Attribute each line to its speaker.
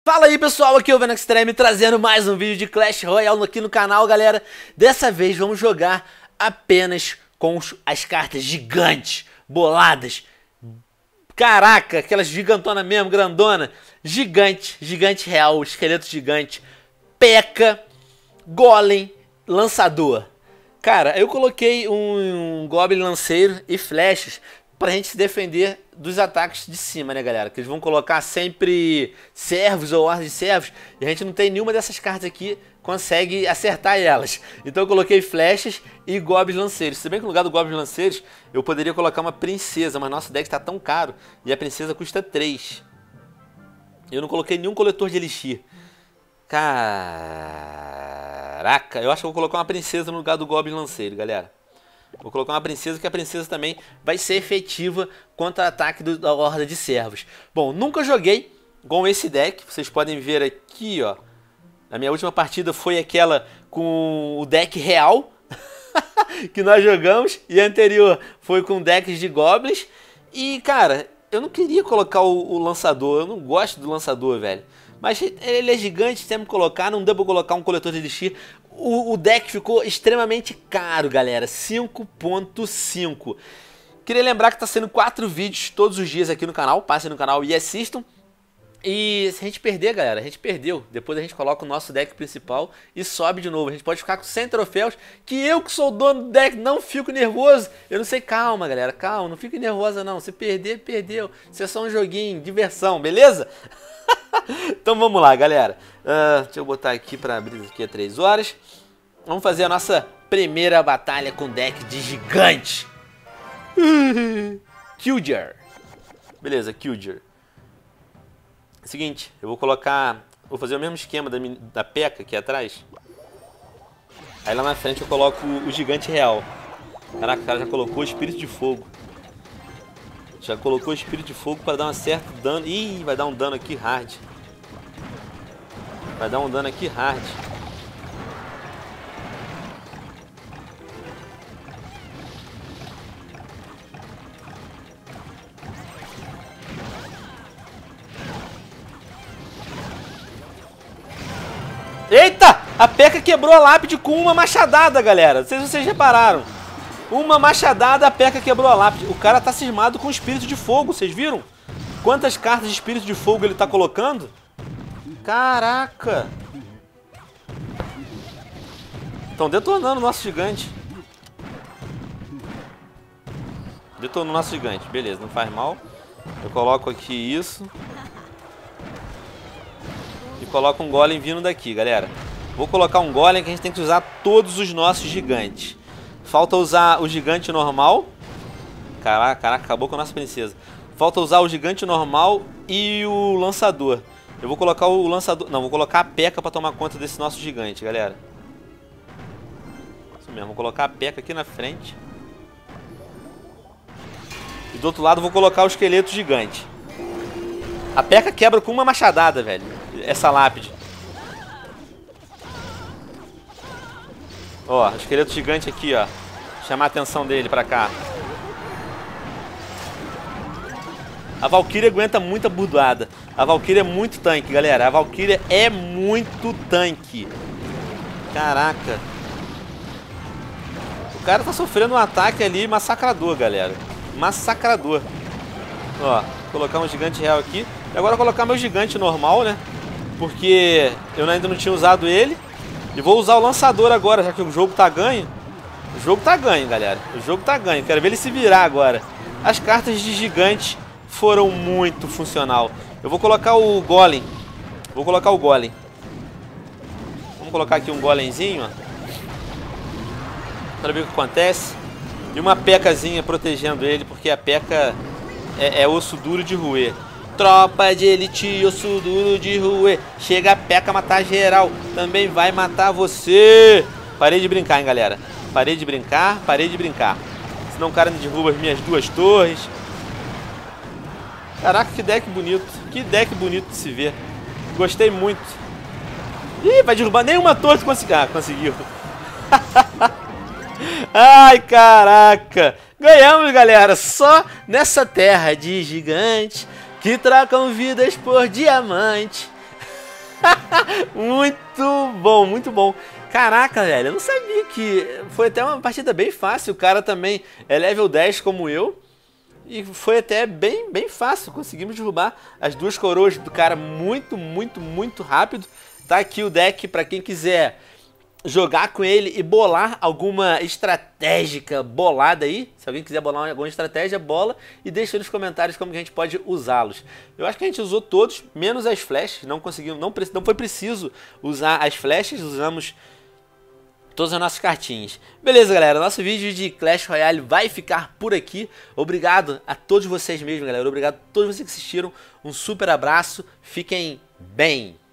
Speaker 1: Fala aí pessoal, aqui é o Venom Extreme trazendo mais um vídeo de Clash Royale aqui no canal, galera. Dessa vez vamos jogar apenas com as cartas gigantes, boladas. Caraca, aquelas gigantonas mesmo, grandona. Gigante, gigante real, esqueleto gigante, P.E.K.K.A, Golem, lançador. Cara, eu coloquei um Goblin lanceiro e flechas pra gente se defender dos ataques de cima, né, galera? Que eles vão colocar sempre servos ou hordas de servos e a gente não tem nenhuma dessas cartas aqui consegue acertar elas. Então eu coloquei flechas e goblins lanceiros. Se bem que no lugar do goblins lanceiros eu poderia colocar uma princesa, mas nosso deck está tão caro e a princesa custa 3. Eu não coloquei nenhum coletor de elixir. Caraca, eu acho que eu vou colocar uma princesa no lugar do goblin lanceiro, galera. Vou colocar uma princesa, que a princesa também vai ser efetiva contra o ataque da horda de servos. Bom, nunca joguei com esse deck. Vocês podem ver aqui, ó. A minha última partida foi aquela com o deck real que nós jogamos. E a anterior foi com decks de goblins. E, cara, eu não queria colocar o lançador. Eu não gosto do lançador, velho. Mas ele é gigante, temos que colocar. Não deu pra colocar um coletor de elixir. O deck ficou extremamente caro, galera, 5.5. Queria lembrar que está sendo 4 vídeos todos os dias aqui no canal. Passem no canal e assistam. E se a gente perder, galera, a gente perdeu. Depois a gente coloca o nosso deck principal e sobe de novo. A gente pode ficar com 100 troféus, que eu que sou o dono do deck não fico nervoso. Eu não sei, calma, galera, calma, não fique nervosa não. Se perder, perdeu. Isso é só um joguinho, diversão, beleza? Então vamos lá, galera. Deixa eu botar aqui para abrir aqui a 3 horas. Vamos fazer a nossa primeira batalha com deck de gigante. Killjoy. Beleza, Killjoy. Seguinte, eu vou colocar... Vou fazer o mesmo esquema da P.E.K.K.A aqui atrás. Aí lá na frente eu coloco o gigante real. Caraca, o cara já colocou o espírito de fogo. Já colocou o espírito de fogo para dar um certo dano. Ih, vai dar um dano aqui hard. Vai dar um dano aqui hard. Eita! A P.E.K.K.A quebrou a lápide com uma machadada, galera. Não sei se vocês repararam. Uma machadada, a P.E.K.K.A quebrou a lápide. O cara tá cismado com o espírito de fogo, vocês viram? Quantas cartas de espírito de fogo ele tá colocando? Caraca! Estão detonando o nosso gigante. Detonou o nosso gigante. Beleza, não faz mal. Eu coloco aqui isso. E coloco um golem vindo daqui, galera. Vou colocar um golem que a gente tem que usar todos os nossos gigantes. Falta usar o gigante normal. Caraca, acabou com a nossa princesa. Falta usar o gigante normal e o lançador. Eu vou colocar o lançador... Não, vou colocar a P.E.K.K.A para tomar conta desse nosso gigante, galera. Isso mesmo, vou colocar a P.E.K.K.A aqui na frente. E do outro lado vou colocar o esqueleto gigante. A P.E.K.K.A quebra com uma machadada, velho. Essa lápide. Ó, o esqueleto gigante aqui, ó. Chamar a atenção dele pra cá. A Valkyria aguenta muita burdoada. A Valkyria é muito tanque, galera. A Valkyria é muito tanque. Caraca. O cara tá sofrendo um ataque ali massacrador, galera. Massacrador. Ó, vou colocar um gigante real aqui. E agora vou colocar meu gigante normal, né? Porque eu ainda não tinha usado ele. E vou usar o lançador agora, já que o jogo tá ganho. O jogo tá ganho, galera. O jogo tá ganho. Quero ver ele se virar agora. As cartas de gigante foram muito funcional. Eu vou colocar o golem. Vou colocar o golem. Vamos colocar aqui um golemzinho, ó. Para ver o que acontece. E uma P.E.K.K.Azinha protegendo ele, porque a P.E.K.K.A é osso duro de roer. Tropa de elite, osso duro de roer. Chega a P.E.K.K.A matar geral. Também vai matar você. Parei de brincar, hein, galera. Parei de brincar, parei de brincar. Senão o cara me derruba as minhas 2 torres. Caraca, que deck bonito. Que deck bonito de se ver. Gostei muito. Ih, vai derrubar nenhuma torre. Ah, conseguiu. Ai, caraca. Ganhamos, galera. Só nessa terra de gigantes que trocam vidas por diamante. Muito bom, muito bom. Caraca, velho, eu não sabia que... Foi até uma partida bem fácil. O cara também é level 10 como eu. E foi até bem fácil. Conseguimos derrubar as duas coroas do cara muito rápido. Tá aqui o deck para quem quiser jogar com ele e bolar alguma estratégica bolada aí. Se alguém quiser bolar alguma estratégia, bola e deixa nos comentários como que a gente pode usá-los. Eu acho que a gente usou todos, menos as flashes. Não conseguimos, não foi preciso usar as flashes. Usamos todas as nossas cartinhas. Beleza, galera, nosso vídeo de Clash Royale vai ficar por aqui. Obrigado a todos vocês mesmo, galera. Obrigado a todos vocês que assistiram. Um super abraço. Fiquem bem.